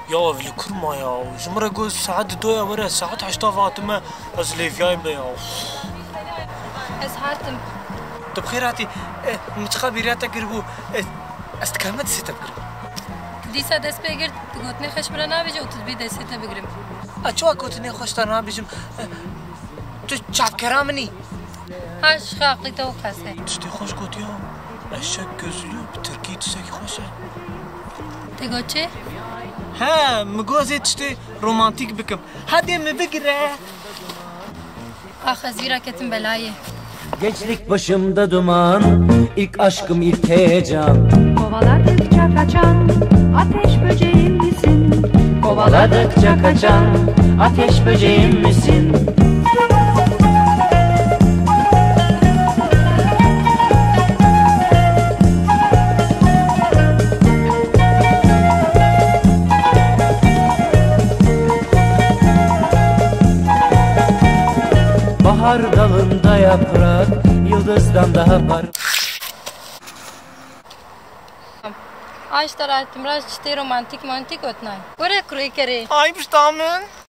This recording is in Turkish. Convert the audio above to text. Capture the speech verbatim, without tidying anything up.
Ya veli kurma ya. Jumra göz saat doya vara saat haşta Fatıma az leviyayım da ya. Ez hatim. طب خير هاتي متخابرات قربو استكملت ستة بقرب دیسا دست بگیر گوتنی خش برا نبیجه و تدبی دسته بگیرم اچوا گوتنی خوش تا نبیجم تو چاپ کرامنی هاش خاقی تو قصه تشتی خوش گوتی ها اشک gözlü ترکی تسکی خوشه تگو چه؟ ها مگوزی تشتی رومانتیک بکم هادی مبگره آخه زیرا کتم بلایه Gençlik başımda duman, ilk aşkım ilk heyecan. Kovaladıkça kaçan ateş böceğim misin? Kovaladıkça kaçan ateş böceğim misin? Bahar dalında yaprak, yıldızdan daha parlak. आज तो रात तुमरा चिते romantic romantic होतना है पूरे क्रोई करे आई बिस्तामन